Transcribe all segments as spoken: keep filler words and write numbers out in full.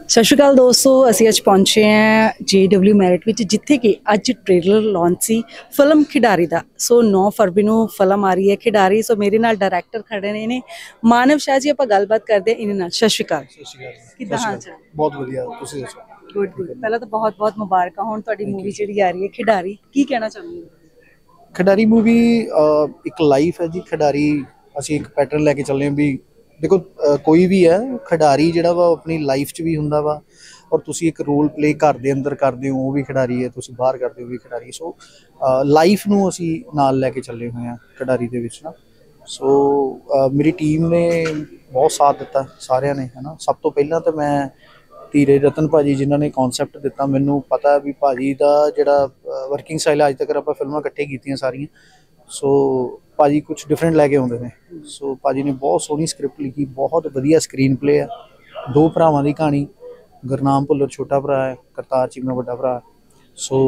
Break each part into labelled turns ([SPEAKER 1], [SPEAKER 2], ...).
[SPEAKER 1] ਸਤਿ ਸ਼੍ਰੀ ਅਕਾਲ ਦੋਸਤੋ, ਅਸੀਂ ਅੱਜ ਪਹੁੰਚੇ ਹਾਂ ਜੇ ਡਬਲਿਊ ਮੈਰਿਟ ਵਿੱਚ, ਜਿੱਥੇ ਕਿ ਅੱਜ ਟ੍ਰੇਲਰ ਲਾਂਚ ਸੀ ਫਿਲਮ ਖਿਡਾਰੀ ਦਾ। ਸੋ ਨੌ ਫਰਵਰੀ ਨੂੰ ਫਿਲਮ ਆ ਰਹੀ ਹੈ ਖਿਡਾਰੀ। ਸੋ ਮੇਰੇ ਨਾਲ ਡਾਇਰੈਕਟਰ ਖੜੇ ਨੇ ਨੇ ਮਾਨਵ ਸ਼ਾਹ ਜੀ। ਆਪਾਂ ਗੱਲਬਾਤ ਕਰਦੇ ਹਾਂ ਇਹਨਾਂ ਨਾਲ। ਸਤਿ ਸ਼੍ਰੀ ਅਕਾਲ।
[SPEAKER 2] ਸਤਿ ਸ਼੍ਰੀ ਅਕਾਲ।
[SPEAKER 1] ਕਿੱਦਾਂ ਹਾਲ ਚਾਲ?
[SPEAKER 2] ਬਹੁਤ ਵਧੀਆ, ਤੁਸੀਂ ਦੱਸੋ?
[SPEAKER 1] Good good. ਪਹਿਲਾਂ ਤਾਂ ਬਹੁਤ ਬਹੁਤ ਮੁਬਾਰਕਾਂ ਹੋਣ ਤੁਹਾਡੀ ਮੂਵੀ ਜਿਹੜੀ ਆ ਰਹੀ ਹੈ ਖਿਡਾਰੀ। ਕੀ ਕਹਿਣਾ ਚਾਹੁੰਦੇ ਹੋ?
[SPEAKER 2] ਖਿਡਾਰੀ ਮੂਵੀ ਇੱਕ ਲਾਈਫ ਹੈ ਜੀ। ਖਿਡਾਰੀ ਅਸੀਂ ਇੱਕ ਪੈਟਰਨ ਲੈ ਕੇ ਚੱਲੇ ਹਾਂ ਵੀ ਦੇਖੋ, ਕੋਈ ਵੀ ਹੈ ਖਿਡਾਰੀ ਜਿਹੜਾ ਵਾ ਆਪਣੀ ਲਾਈਫ 'ਚ ਵੀ ਹੁੰਦਾ ਵਾ, ਔਰ ਤੁਸੀਂ ਇੱਕ ਰੋਲ ਪਲੇ ਘਰ ਦੇ ਅੰਦਰ ਕਰਦੇ ਹੋ ਉਹ ਵੀ ਖਿਡਾਰੀ ਹੈ, ਤੁਸੀਂ ਬਾਹਰ ਕਰਦੇ ਹੋ ਵੀ ਖਿਡਾਰੀ। ਸੋ ਲਾਈਫ ਨੂੰ ਅਸੀਂ ਨਾਲ ਲੈ ਕੇ ਚੱਲੇ ਹੋਏ ਹਾਂ ਖਿਡਾਰੀ ਦੇ ਵਿੱਚ ਨਾ। ਸੋ ਮੇਰੀ ਟੀਮ ਨੇ ਬਹੁਤ ਸਾਥ ਦਿੱਤਾ ਸਾਰਿਆਂ ਨੇ, ਹੈ ਨਾ। ਸਭ ਤੋਂ ਪਹਿਲਾਂ ਤਾਂ ਮੈਂ ਧੀਰੇ ਰਤਨ ਭਾਜੀ ਜਿਨ੍ਹਾਂ ਨੇ ਕੌਨਸੈਪਟ ਦਿੱਤਾ। ਮੈਨੂੰ ਪਤਾ ਵੀ ਭਾਜੀ ਦਾ ਜਿਹੜਾ ਵਰਕਿੰਗ ਸਟਾਈਲ ਅੱਜ ਤੱਕ ਆਪਾਂ ਫਿਲਮਾਂ ਇਕੱਠੇ ਕੀਤੀਆਂ ਸਾਰੀਆਂ, ਸੋ ਭਾਜੀ ਕੁਛ ਡਿਫਰੈਂਟ ਲੈ ਕੇ ਆਉਂਦੇ ਨੇ। ਸੋ ਭਾਜੀ ਨੇ ਬਹੁਤ ਸੋਹਣੀ ਸਕ੍ਰਿਪਟ ਲਿਖੀ, ਬਹੁਤ ਵਧੀਆ ਸਕਰੀਨ ਪਲੇ ਹੈ। ਦੋ ਭਰਾਵਾਂ ਦੀ ਕਹਾਣੀ, ਗੁਰਨਾਮ ਭੁੱਲਰ ਛੋਟਾ ਭਰਾ ਹੈ, ਕਰਤਾਰ ਚੀਮਾ ਵੱਡਾ ਭਰਾ। ਸੋ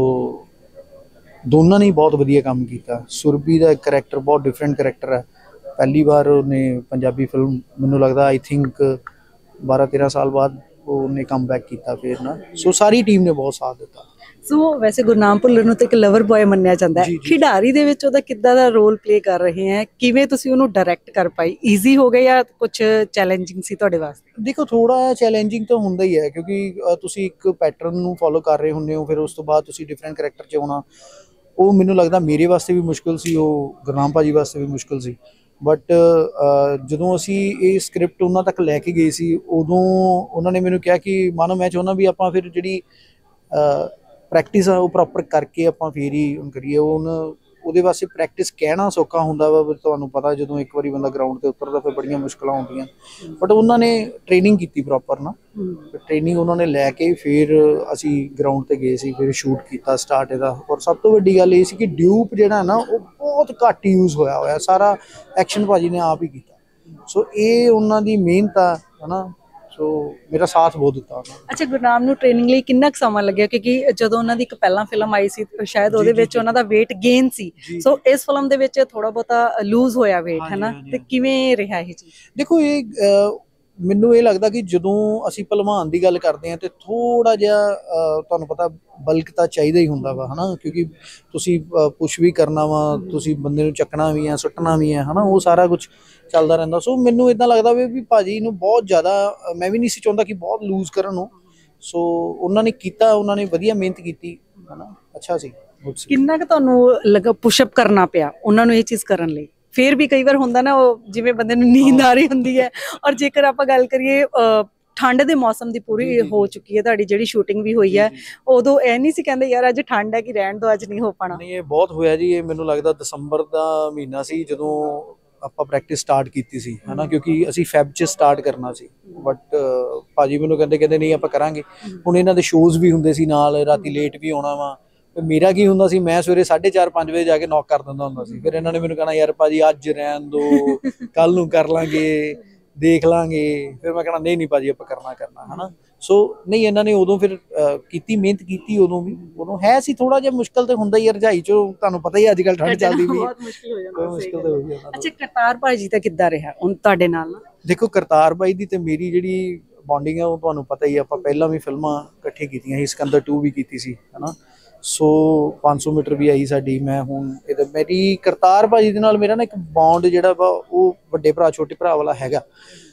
[SPEAKER 2] ਦੋਨਾਂ ਨੇ ਬਹੁਤ ਵਧੀਆ ਕੰਮ ਕੀਤਾ। ਸੁਰਭੀ ਦਾ ਕਰੈਕਟਰ ਬਹੁਤ ਡਿਫਰੈਂਟ ਕਰੈਕਟਰ ਹੈ। ਪਹਿਲੀ ਵਾਰ ਉਹਨੇ ਪੰਜਾਬੀ ਫਿਲਮ, ਮੈਨੂੰ ਲੱਗਦਾ ਆਈ ਥਿੰਕ ਬਾਰਾਂ ਤੇਰਾਂ ਸਾਲ ਬਾਅਦ ਉਹਨੇ ਕਮ ਬੈਕ ਕੀਤਾ ਫਿਰ ਨਾ। ਸੋ ਸਾਰੀ ਟੀਮ ਨੇ ਬਹੁਤ ਸਾਥ ਦਿੱਤਾ। ਸੋ
[SPEAKER 1] ਵੈਸੇ ਗੁਰਨਾਮ ਭੁੱਲਰ ਨੂੰ ਤਾਂ ਇੱਕ ਲਵਰ ਬॉय ਮੰਨਿਆ ਜਾਂਦਾ ਹੈ। ਖਿਡਾਰੀ ਦੇ ਵਿੱਚ ਉਹਦਾ ਕਿੱਦਾਂ ਦਾ ਰੋਲ ਪਲੇ ਕਰ ਰਹੇ ਹੈ? ਕਿਵੇਂ ਤੁਸੀਂ ਉਹਨੂੰ ਡਾਇਰੈਕਟ ਕਰ ਪਾਈ? ਈਜ਼ੀ ਹੋ ਗਿਆ ਜਾਂ ਕੁਝ ਚੈਲੰਜਿੰਗ ਸੀ ਤੁਹਾਡੇ ਵਾਸਤੇ?
[SPEAKER 2] ਦੇਖੋ, ਥੋੜਾ ਚੈਲੰਜਿੰਗ ਤਾਂ ਹੁੰਦਾ ਹੀ ਹੈ ਕਿਉਂਕਿ ਤੁਸੀਂ ਇੱਕ ਪੈਟਰਨ ਨੂੰ ਫੋਲੋ ਕਰ ਰਹੇ ਹੁੰਦੇ ਹੋ, ਫਿਰ ਉਸ ਤੋਂ ਬਾਅਦ ਤੁਸੀਂ ਡਿਫਰੈਂਟ ਕਰੈਕਟਰ 'ਚ ਆਉਣਾ, ਉਹ ਮੈਨੂੰ ਲੱਗਦਾ ਮੇਰੇ ਵਾਸਤੇ ਵੀ ਮੁਸ਼ਕਿਲ ਸੀ, ਉਹ ਗੁਰਨਾਮ ਭਾਜੀ ਵਾਸਤੇ ਵੀ ਮੁਸ਼ਕਿਲ ਸੀ। ਬਟ ਜਦੋਂ ਅਸੀਂ ਇਹ ਸਕ੍ਰਿਪਟ ਉਹਨਾਂ ਤੱਕ ਲੈ ਕੇ ਗਏ ਸੀ, ਉਦੋਂ ਉਹਨਾਂ ਨੇ ਮੈਨੂੰ ਕਿਹਾ ਕਿ ਮਾਨੋ ਮੈਂ ਚਾਹੁੰਦਾ ਵੀ ਆਪਾਂ ਫਿਰ ਜਿਹੜੀ ਪ੍ਰੈਕਟਿਸ ਆ ਉਹ ਪ੍ਰੋਪਰ ਕਰਕੇ ਆਪਾਂ ਫਿਰ ਹੀ ਕਰੀਏ। ਉਹ ਉਹਦੇ ਵਾਸਤੇ ਪ੍ਰੈਕਟਿਸ ਕਹਿਣਾ ਸੌਖਾ ਹੁੰਦਾ ਵਾ, ਤੁਹਾਨੂੰ ਪਤਾ ਜਦੋਂ ਇੱਕ ਵਾਰੀ ਬੰਦਾ ਗਰਾਊਂਡ 'ਤੇ ਉਤਰਦਾ ਫਿਰ ਬੜੀਆਂ ਮੁਸ਼ਕਿਲਾਂ ਹੁੰਦੀਆਂ। ਬਟ ਉਹਨਾਂ ਨੇ ਟ੍ਰੇਨਿੰਗ ਕੀਤੀ ਪ੍ਰੋਪਰ ਨਾ, ਟ੍ਰੇਨਿੰਗ ਉਹਨਾਂ ਨੇ ਲੈ ਕੇ ਫਿਰ ਅਸੀਂ ਗਰਾਊਂਡ 'ਤੇ ਗਏ ਸੀ, ਫਿਰ ਸ਼ੂਟ ਕੀਤਾ ਸਟਾਰਟ ਇਹਦਾ। ਔਰ ਸਭ ਤੋਂ ਵੱਡੀ ਗੱਲ ਇਹ ਸੀ ਕਿ ਡਿਊਪ ਜਿਹੜਾ ਨਾ ਉਹ ਬਹੁਤ ਘੱਟ ਯੂਜ਼ ਹੋਇਆ ਹੋਇਆ, ਸਾਰਾ ਐਕਸ਼ਨ ਭਾਜੀ ਨੇ ਆਪ ਹੀ ਕੀਤਾ। ਸੋ ਇਹ ਉਹਨਾਂ ਦੀ ਮਿਹਨਤ ਆ, ਹੈ ਨਾ। ਸੋ ਮੇਰਾ ਸਾਥ ਬਹੁਤ ਦਿੱਤਾ ਉਹਨਾਂ ਨੇ।
[SPEAKER 1] ਅੱਛਾ, ਗੁਰਨਾਮ ਨੂੰ ਟ੍ਰੇਨਿੰਗ ਲਈ ਕਿੰਨਾ ਕੁ ਸਮਾਂ ਲੱਗਿਆ? ਕਿਉਂਕਿ ਜਦੋਂ ਉਹਨਾਂ ਦੀ ਇੱਕ ਪਹਿਲਾਂ ਫਿਲਮ ਆਈ ਸੀ ਸ਼ਾਇਦ ਉਹਦੇ ਵਿੱਚ ਉਹਨਾਂ ਦਾ weight gain ਸੀ। ਸੋ ਇਸ ਫਿਲਮ ਦੇ ਵਿੱਚ ਥੋੜਾ ਬਹੁਤਾ ਲੂਜ਼ ਹੋਇਆ weight, ਹੈ ਨਾ। ਤੇ ਕਿਵੇਂ ਰਿਹਾ ਇਹ ਚੀਜ਼?
[SPEAKER 2] ਦੇਖੋ, ਇਹ ਮੈਨੂੰ ਇਹ ਲੱਗਦਾ ਕਿ ਜਦੋਂ ਅਸੀਂ ਭਲਵਾਨ ਦੀ ਗੱਲ ਕਰਦੇ ਹਾਂ ਤੇ ਥੋੜਾ ਜਿਹਾ ਤੁਹਾਨੂੰ ਪਤਾ ਬਲਕ ਤਾਂ ਚਾਹੀਦਾ ਹੀ ਹੁੰਦਾ ਵਾ, ਹੈ ਨਾ। ਕਿਉਂਕਿ ਤੁਸੀਂ ਪੁਸ਼ ਵੀ ਕਰਨਾ ਵਾ, ਤੁਸੀਂ ਬੰਦੇ ਨੂੰ ਚੱਕਣਾ ਵੀ ਆ, ਸੁੱਟਣਾ ਵੀ ਹੈ, ਹੈ ਨਾ। ਉਹ ਸਾਰਾ ਕੁਛ ਚੱਲਦਾ ਰਹਿੰਦਾ। ਸੋ ਮੈਨੂੰ ਇੱਦਾਂ ਲੱਗਦਾ ਵੀ ਵੀ ਭਾਜੀ ਨੂੰ ਬਹੁਤ ਜ਼ਿਆਦਾ, ਮੈਂ ਵੀ ਨਹੀਂ ਸੀ ਚਾਹੁੰਦਾ ਕਿ ਬਹੁਤ ਲੂਜ਼ ਕਰਨ ਨੂੰ। ਸੋ ਉਹਨਾਂ ਨੇ ਕੀਤਾ, ਉਹਨਾਂ ਨੇ ਵਧੀਆ ਮਿਹਨਤ ਕੀਤੀ, ਹੈ ਨਾ। ਅੱਛਾ ਸੀ।
[SPEAKER 1] ਕਿੰਨਾ ਕੁ ਤੁਹਾਨੂੰ ਲੱਗਾ ਪੁਸ਼ਅਪ ਕਰਨਾ ਪਿਆ ਉਹਨਾਂ ਨੂੰ ਇਹ ਚੀਜ਼ ਕਰਨ ਲਈ? ਫਿਰ ਵੀ ਕਈ ਵਾਰ ਹੁੰਦਾ ਨਾ, ਉਹ ਜਿਵੇਂ ਬੰਦੇ ਨੂੰ ਨੀਂਦ ਆ ਰਹੀ ਹੁੰਦੀ ਹੈ। ਔਰ ਜੇਕਰ ਆਪਾਂ ਗੱਲ ਕਰੀਏ ਠੰਡ ਦੇ ਮੌਸਮ ਦੀ, ਪੂਰੀ ਹੋ ਚੁੱਕੀ ਹੈ ਤੁਹਾਡੀ ਜਿਹੜੀ ਸ਼ੂਟਿੰਗ ਵੀ ਹੋਈ ਹੈ, ਉਦੋਂ ਇਹ ਨਹੀਂ ਸੀ ਕਹਿੰਦੇ ਯਾਰ ਅੱਜ ਠੰਡ ਹੈ ਕਿ ਰਹਿਣ ਦੋ, ਅੱਜ ਨਹੀਂ ਹੋ ਪਾਣਾ?
[SPEAKER 2] ਨਹੀਂ, ਇਹ ਬਹੁਤ ਹੋਇਆ ਜੀ। ਇਹ ਮੈਨੂੰ ਲੱਗਦਾ ਦਸੰਬਰ ਦਾ ਮਹੀਨਾ ਸੀ ਜਦੋਂ ਆਪਾਂ ਪ੍ਰੈਕਟਿਸ ਸਟਾਰਟ ਕੀਤੀ ਸੀ, ਹੈ ਨਾ। ਕਿਉਂਕਿ ਅਸੀਂ ਫੈਬ 'ਚ ਸਟਾਰਟ ਕਰਨਾ ਸੀ, ਬਟ ਭਾਜੀ ਮੈਨੂੰ ਕਹਿੰਦੇ ਕਹਿੰਦੇ ਨਹੀਂ ਆਪਾਂ ਕਰਾਂਗੇ। ਹੁਣ ਇਹਨਾਂ ਦੇ ਸ਼ੋਜ਼ ਵੀ ਹੁੰਦੇ ਸੀ ਨਾਲ, ਰਾਤੀ ਲੇਟ ਵੀ ਆਉਣਾ ਵਾ। ਮੇਰਾ ਕੀ ਹੁੰਦਾ ਸੀ, ਮੈਂ ਸਵੇਰੇ ਸਾਢੇ ਚਾਰ ਪੰਜ ਵਜੇ ਜਾ ਕੇ ਨੌਕ ਕਰ ਦਿੰਦਾ ਹੁੰਦਾ ਸੀ। ਫਿਰ ਇਹਨਾਂ ਨੇ ਮੈਨੂੰ ਕਹਿਣਾ ਯਾਰ ਭਾਜੀ ਅੱਜ ਰਹਿਣ ਦਿਓ, ਕੱਲ ਨੂੰ ਕਰ ਲਾਂਗੇ, ਦੇਖ ਲਾਂਗੇ। ਫਿਰ ਮੈਂ ਕਹਿਣਾ ਨਹੀਂ ਨਹੀਂ ਭਾਜੀ ਆਪਾਂ ਕਰਨਾ ਕਰਨਾ, ਹੈ ਨਾ। ਸੋ ਨਹੀਂ, ਇਹਨਾਂ ਨੇ ਉਦੋਂ ਫਿਰ ਕੀਤੀ, ਮਿਹਨਤ ਕੀਤੀ। ਉਦੋਂ ਵੀ ਉਦੋਂ ਹੈ ਸੀ ਥੋੜਾ ਜਿਹਾ ਮੁਸ਼ਕਿਲ ਤਾਂ ਹੁੰਦਾ ਹੀ ਰਜਾਈ 'ਚੋਂ, ਤੁਹਾਨੂੰ ਪਤਾ ਹੀ ਅੱਜ ਕੱਲ੍ਹ ਠੰਡ ਚੱਲਦੀ ਵੀ,
[SPEAKER 1] ਬਹੁਤ ਮੁਸ਼ਕਿਲ ਹੋ ਜਾਂਦਾ।
[SPEAKER 2] ਮੁਸ਼ਕਿਲ ਤਾਂ ਹੋਈ।
[SPEAKER 1] ਅੱਛਾ, ਕਰਤਾਰ ਭਾਜੀ ਤਾਂ ਕਿੱਦਾਂ ਰਿਹਾ ਹੁਣ ਤੁਹਾਡੇ ਨਾਲ?
[SPEAKER 2] ਦੇਖੋ, ਕਰਤਾਰ ਭਾਈ ਦੀ ਤੇ ਮੇਰੀ ਜਿਹੜੀ ਬੌਂਡਿੰਗ ਹੈ ਉਹ ਤੁਹਾਨੂੰ ਪਤਾ ਹੀ, ਆਪਾਂ ਪਹਿਲਾਂ ਵੀ ਫਿਲਮਾਂ ਇਕੱਠੇ ਕੀਤੀਆਂ ਸੀ, ਸਿਕੰਦਰ ਟੂ ਵੀ ਕੀਤੀ ਸੀ, ਹੈ ਨਾ। ਸੋ ਪੰਜ ਸੌ ਮੀਟਰ ਵੀ ਆਈ ਸਾਡੀ। ਮੈਂ ਹੁਣ ਇਹਦਾ ਮੇਰੀ ਕਰਤਾਰ ਭਾਜੀ ਦੇ ਨਾਲ ਮੇਰਾ ਨਾ ਇੱਕ ਬੌਂਡ ਜਿਹੜਾ ਵਾ ਉਹ ਵੱਡੇ ਭਰਾ ਛੋਟੇ ਭਰਾ ਵਾਲਾ ਹੈਗਾ।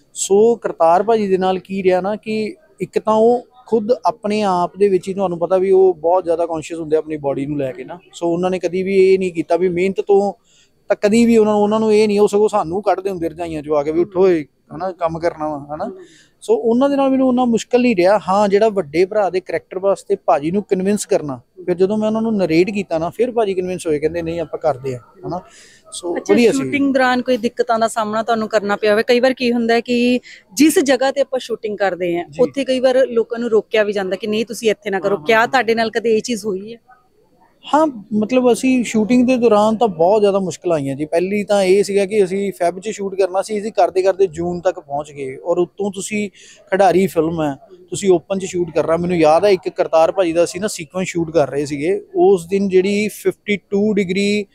[SPEAKER 2] ਸੋ ਕਰਤਾਰ ਭਾਜੀ ਦੇ ਨਾਲ ਕੀ ਰਿਹਾ ਨਾ ਕਿ ਇੱਕ ਤਾਂ ਉਹ ਖੁਦ ਆਪਣੇ ਆਪ ਦੇ ਵਿੱਚ ਹੀ, ਤੁਹਾਨੂੰ ਪਤਾ ਵੀ ਉਹ ਬਹੁਤ ਜ਼ਿਆਦਾ ਕੌਨਸ਼ੀਅਸ ਹੁੰਦੇ ਆਪਣੀ ਬੋਡੀ ਨੂੰ ਲੈ ਕੇ ਨਾ। ਸੋ ਉਹਨਾਂ ਨੇ ਕਦੀ ਵੀ ਇਹ ਨਹੀਂ ਕੀਤਾ ਵੀ ਮਿਹਨਤ ਤੋਂ ਤਾਂ ਕਦੀ ਵੀ ਉਹਨਾਂ ਨੂੰ ਉਹਨਾਂ ਨੂੰ ਇਹ ਨਹੀਂ, ਉਹ ਸਗੋਂ ਸਾਨੂੰ ਕੱਢਦੇ ਹੁੰਦੇ ਰਜਾਈਆਂ 'ਚੋਂ ਆ ਕੇ ਵੀ ਉੱਠੋ, ਹੈ ਨਾ, ਕੰਮ ਕਰਨਾ ਵਾ, ਹੈ ਨਾ। ਸੋ ਉਹਨਾਂ ਦੇ ਨਾਲ ਮੈਨੂੰ ਉਹਨਾਂ ਮੁਸ਼ਕਿਲ ਨਹੀਂ ਰਿਹਾ। ਹਾਂ, ਜਿਹੜਾ ਵੱਡੇ ਭਰਾ ਦੇ ਕਰੈਕਟਰ ਵਾਸਤੇ ਭਾਜੀ ਨੂੰ ਕਨਵਿੰਸ ਕਰਨਾ, ਫਿਰ ਜਦੋਂ ਮੈਂ ਉਹਨਾਂ ਨੂੰ ਨਰੇਟ ਕੀਤਾ ਨਾ, ਫਿਰ ਭਾਜੀ ਕਨਵਿੰਸ ਹੋਏ, ਕਹਿੰਦੇ ਨਹੀਂ ਆਪਾਂ ਕਰਦੇ ਆ, ਹੈ ਨਾ। ਸੋ ਵਧੀਆ ਸੀ।
[SPEAKER 1] ਸ਼ੂਟਿੰਗ ਦੌਰਾਨ ਕੋਈ ਦਿੱਕਤਾਂ ਦਾ ਸਾਹਮਣਾ ਤੁਹਾਨੂੰ ਕਰਨਾ ਪਿਆ ਹੋਵੇ? ਕਈ ਵਾਰ ਕੀ ਹੁੰਦਾ ਕਿ ਜਿਸ ਜਗ੍ਹਾ ਤੇ ਆਪਾਂ ਸ਼ੂਟਿੰਗ ਕਰਦੇ ਹਾਂ ਉੱਥੇ ਕਈ ਵਾਰ ਲੋਕਾਂ ਨੂੰ ਰੋਕਿਆ ਵੀ ਜਾਂਦਾ ਕਿ ਨਹੀਂ ਤੁਸੀਂ ਇੱਥੇ ਨਾ ਕਰੋ। ਕਿਆ ਤੁਹਾਡੇ ਨਾਲ ਕਦੇ ਇਹ ਚੀਜ਼ ਹੋਈ ਹੈ?
[SPEAKER 2] ਹਾਂ, ਮਤਲਬ ਅਸੀਂ ਸ਼ੂਟਿੰਗ ਦੇ ਦੌਰਾਨ ਤਾਂ ਬਹੁਤ ਜ਼ਿਆਦਾ ਮੁਸ਼ਕਿਲ ਆਈਆਂ ਜੀ। ਪਹਿਲੀ ਤਾਂ ਇਹ ਸੀਗਾ ਕਿ ਅਸੀਂ ਫੈਬ 'ਚ ਸ਼ੂਟ ਕਰਨਾ ਸੀ, ਅਸੀਂ ਕਰਦੇ ਕਰਦੇ ਜੂਨ ਤੱਕ ਪਹੁੰਚ ਗਏ। ਔਰ ਉੱਤੋਂ ਤੁਸੀਂ ਖਿਡਾਰੀ ਫਿਲਮ ਹੈ, ਤੁਸੀਂ ਓਪਨ 'ਚ ਸ਼ੂਟ ਕਰਨਾ। ਮੈਨੂੰ ਯਾਦ ਹੈ ਇੱਕ ਕਰਤਾਰ ਭਾਜੀ ਦਾ ਅਸੀਂ ਨਾ ਸੀਕੁਐਂਸ ਸ਼ੂਟ ਕਰ ਰਹੇ ਸੀਗੇ ਉਸ ਦਿਨ, ਜਿਹੜੀ ਫਿਫਟੀ ਟੂ ਡਿਗਰੀ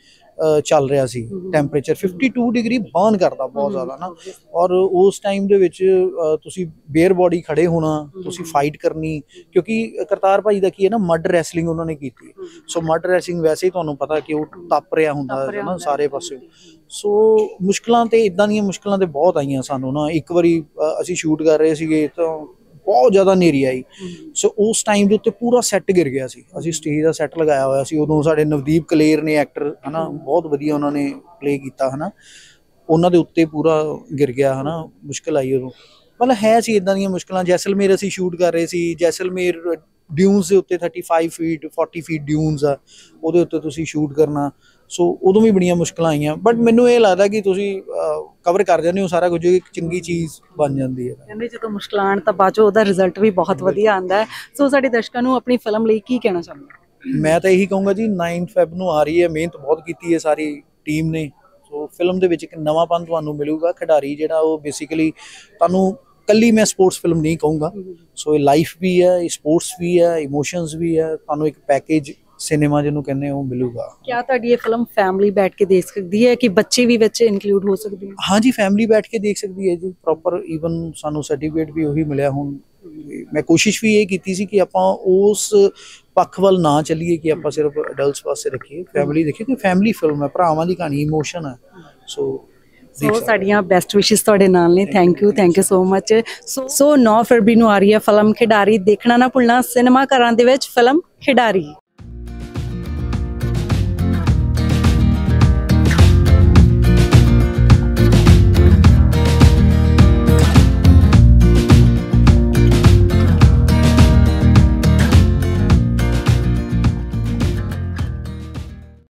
[SPEAKER 2] ਚੱਲ ਰਿਹਾ ਸੀ ਟੈਂਪਰੇਚਰ ਬਾवन ਡਿਗਰੀ ਬਰਨ ਕਰਦਾ ਬਹੁਤ ਜ਼ਿਆਦਾ ਨਾ ਔਰ ਉਸ ਟਾਈਮ ਦੇ ਵਿੱਚ ਅ, ਤੁਸੀਂ ਬੇਅਰ ਬੋਡੀ ਖੜੇ ਹੋਣਾ ਤੁਸੀਂ ਫਾਈਟ ਕਰਨੀ ਕਿਉਂਕਿ ਕਰਤਾਰ ਭਾਈ ਦਾ ਕੀ ਹੈ ਨਾ ਮੱਡ ਰੈਸਲਿੰਗ ਉਹਨਾਂ ਨੇ ਕੀਤੀ ਸੋ ਮੱਡ ਰੈਸਲਿੰਗ ਵੈਸੇ ਹੀ ਤੁਹਾਨੂੰ ਪਤਾ ਕਿ ਉਹ ਟੱਪ ਰਿਹਾ ਹੁੰਦਾ ਹੈ ਨਾ ਸਾਰੇ ਪਾਸੇ ਸੋ ਮੁਸ਼ਕਲਾਂ ਤੇ ਇਦਾਂ ਦੀਆਂ ਮੁਸ਼ਕਲਾਂ ਤੇ ਬਹੁਤ ਆਈਆਂ ਸਾਨੂੰ ਨਾ ਇੱਕ ਵਾਰੀ ਅ, ਅਸੀਂ ਸ਼ੂਟ ਕਰ ਰਹੇ ਸੀਗੇ ਤਾਂ ਬਹੁਤ ਜ਼ਿਆਦਾ ਹਨੇਰੀ ਆਈ ਸੋ ਉਸ ਟਾਈਮ ਦੇ ਉੱਤੇ ਪੂਰਾ ਸੈੱਟ ਗਿਰ ਗਿਆ ਸੀ ਅਸੀਂ ਸਟੇਜ ਦਾ ਸੈੱਟ ਲਗਾਇਆ ਹੋਇਆ ਸੀ ਉਦੋਂ ਸਾਡੇ ਨਵਦੀਪ ਕਲੇਰ ਨੇ ਐਕਟਰ ਹਨਾ ਬਹੁਤ ਵਧੀਆ ਉਹਨਾਂ ਨੇ ਪਲੇ ਕੀਤਾ ਹਨਾ ਉਹਨਾਂ ਦੇ ਉੱਤੇ ਪੂਰਾ ਗਿਰ ਗਿਆ ਹਨਾ ਮੁਸ਼ਕਲ ਆਈ ਉਦੋਂ ਮਤਲਬ ਹੈ ਸੀ ਇਦਾਂ ਦੀਆਂ ਮੁਸ਼ਕਲਾਂ ਜੈਸਲਮੇਰ ਅਸੀਂ ਸ਼ੂਟ ਕਰ ਰਹੇ ਸੀ ਜੈਸਲਮੇਰ ਡਿਊਨਸ ਦੇ ਉੱਤੇ ਪੈਂਤੀ ਫੀਟ ਚਾਲੀ ਫੀਟ ਡਿਊਨਸ ਆ ਉਹਦੇ ਉੱਤੇ ਤੁਸੀਂ ਸ਼ੂਟ ਕਰਨਾ ਸੋ ਉਦੋਂ ਵੀ ਬੜੀਆਂ ਮੁਸ਼ਕਲਾਂ ਆਈਆਂ ਬਟ ਮੈਨੂੰ ਇਹ ਲੱਗਦਾ ਕਿ ਤੁਸੀਂ ਕਵਰ ਕਰ ਜਾਂਦੇ ਹੋ ਸਾਰਾ ਕੁਝ ਇੱਕ ਚੰਗੀ ਚੀਜ਼ ਬਣ ਜਾਂਦੀ ਹੈ
[SPEAKER 1] ਕਹਿੰਦੇ ਜਦੋਂ ਮੁਸ਼ਕਲਾਂ ਆਉਣ ਤਾਂ ਬਾਅਦ 'ਚੋਂ ਉਹਦਾ ਰਿਜ਼ਲਟ ਵੀ ਬਹੁਤ ਵਧੀਆ ਆਉਂਦਾ ਹੈ ਸੋ ਸਾਡੇ ਦਰਸ਼ਕਾਂ ਨੂੰ ਆਪਣੀ ਫਿਲਮ ਲਈ ਕੀ ਕਹਿਣਾ ਚਾਹੁੰਦੇ
[SPEAKER 2] ਮੈਂ ਤਾਂ ਇਹੀ ਕਹੂੰਗਾ ਜੀ ਨਾਈਨ ਫੈਬ ਨੂੰ ਆ ਰਹੀ ਹੈ ਮਿਹਨਤ ਬਹੁਤ ਕੀਤੀ ਹੈ ਸਾਰੀ ਟੀਮ ਨੇ ਸੋ ਫਿਲਮ ਦੇ ਵਿੱਚ ਇੱਕ ਨਵਾਂਪਨ ਤੁਹਾਨੂੰ ਮਿਲੂਗਾ ਖਿਡਾਰੀ ਜਿਹੜਾ ਉਹ ਬੇਸਿਕਲੀ ਤੁਹਾਨੂੰ ਕੱਲੀ ਮੈਂ ਸਪੋਰਟਸ ਫਿਲਮ ਨਹੀਂ ਕਹੂੰਗਾ ਸੋ ਇਹ ਲਾਈਫ ਵੀ ਹੈ ਇਹ ਸਪੋਰਟਸ ਵੀ ਹੈ ਇਮੋਸ਼ਨਸ ਵੀ ਹੈ ਤੁਹਾਨੂੰ ਇੱਕ ਪੈਕੇਜ ਸਿਨੇਮਾ ਜਿਹਨੂੰ ਕਹਿੰਦੇ ਉਹ ਮਿਲੂਗਾ
[SPEAKER 1] ਕਿਆ ਤੁਹਾਡੀ ਇਹ ਫਿਲਮ ਫੈਮਿਲੀ ਬੈਠ ਕੇ ਦੇਖ ਸਕਦੀ ਹੈ ਕਿ ਬੱਚੇ ਵੀ ਵਿੱਚ ਇਨਕਲੂਡ ਹੋ ਸਕਦੇ ਹਨ
[SPEAKER 2] ਹਾਂਜੀ ਫੈਮਿਲੀ ਬੈਠ ਕੇ ਦੇਖ ਸਕਦੀ ਹੈ ਜੀ ਪ੍ਰੋਪਰ ਈਵਨ ਸਾਨੂੰ ਸਰਟੀਫਿਕੇਟ ਵੀ ਉਹੀ ਮਿਲਿਆ ਹੁਣ ਮੈਂ ਕੋਸ਼ਿਸ਼ ਵੀ ਇਹ ਕੀਤੀ ਸੀ ਕਿ ਆਪਾਂ ਉਸ ਪੱਖ ਵੱਲ ਨਾ ਚੱਲੀਏ ਕਿ ਆਪਾਂ ਸਿਰਫ ਅਡਲਟਸ ਪਾਸੇ ਰੱਖੀਏ ਫੈਮਿਲੀ ਦੇਖੀਏ ਕਿ ਫੈਮਿਲੀ ਫਿਲਮ ਹੈ ਭਰਾਵਾਂ ਦੀ ਕਹਾਣੀ ਇਮੋਸ਼ਨ ਹੈ ਸੋ
[SPEAKER 1] ਸੋ ਸਾਡੀਆਂ ਬੈਸਟ ਵਿਸ਼ੇਸ ਤੁਹਾਡੇ ਨਾਲ ਨੇ thank you thank you so much so so ਨੌ ਫਰਵਰੀ ਨੂੰ ਆ ਰਹੀ ਹੈ ਫਿਲਮ ਖਿਡਾਰੀ ਦੇਖਣਾ ਨਾ ਭੁੱਲਣਾ ਸਿਨੇਮਾ ਘਰਾਂ ਦੇ ਵਿੱਚ ਫਿਲਮ ਖਿਡਾਰੀ